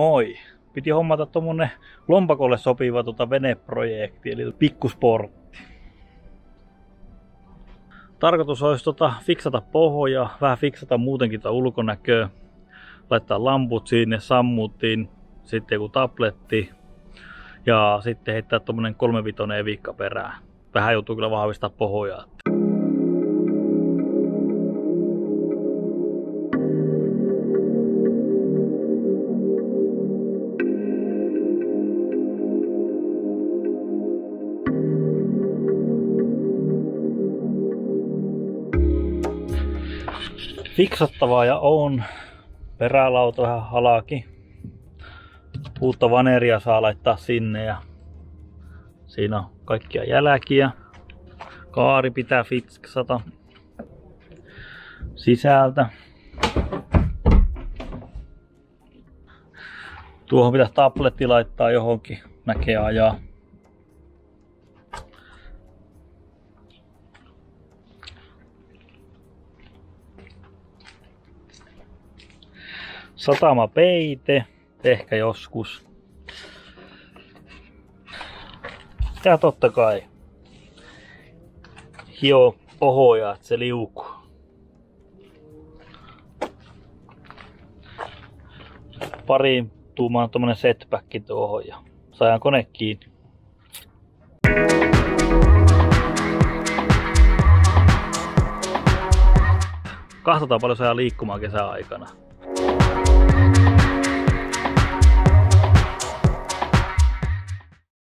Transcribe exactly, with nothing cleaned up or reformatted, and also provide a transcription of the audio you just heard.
moi! Piti hommata tommonen lompakolle sopiva tota veneprojekti, eli pikkusportti. Tarkoitus olisi tota fiksata pohjaa, vähän fiksata muutenkin tätä ulkonäköä, laittaa lamput sinne, sammuttiin, sitten joku tabletti ja sitten heittää tommonen kolmevitonen evikka perään. Vähän joutuu kyllä vahvistaa pohjaa. Fiksattavaa ja on. Perälauta vähän halaki. Uutta vaneria saa laittaa sinne ja siinä on kaikkia jälkiä. Kaari pitää fiksata sisältä. Tuohon pitää tabletti laittaa johonkin, näkee ajaa. Satamapeite, ehkä joskus. Ja totta kai hio pohjaa, että se liukuu. Pari tuumaan tommonen setback tuohon ja saadaan kone kiinni. Katsotaan paljon saadaan liikkumaan kesän aikana.